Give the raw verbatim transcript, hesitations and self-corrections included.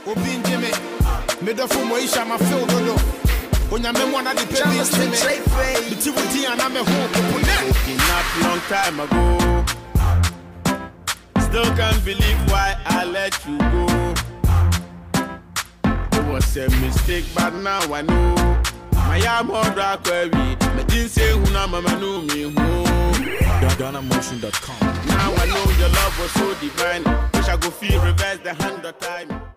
Obi Jimmy, middle for Moisha, my field. When I'm one of the babies, the T V T and I'm a home. Not long time ago. Still can't believe why I let you go. It was a mistake, but now I know. My am on drag query. I didn't say who na mama know me who. Ghana Motion dot com. Now I know your love was so divine. Wish I go feel reverse the hundred time.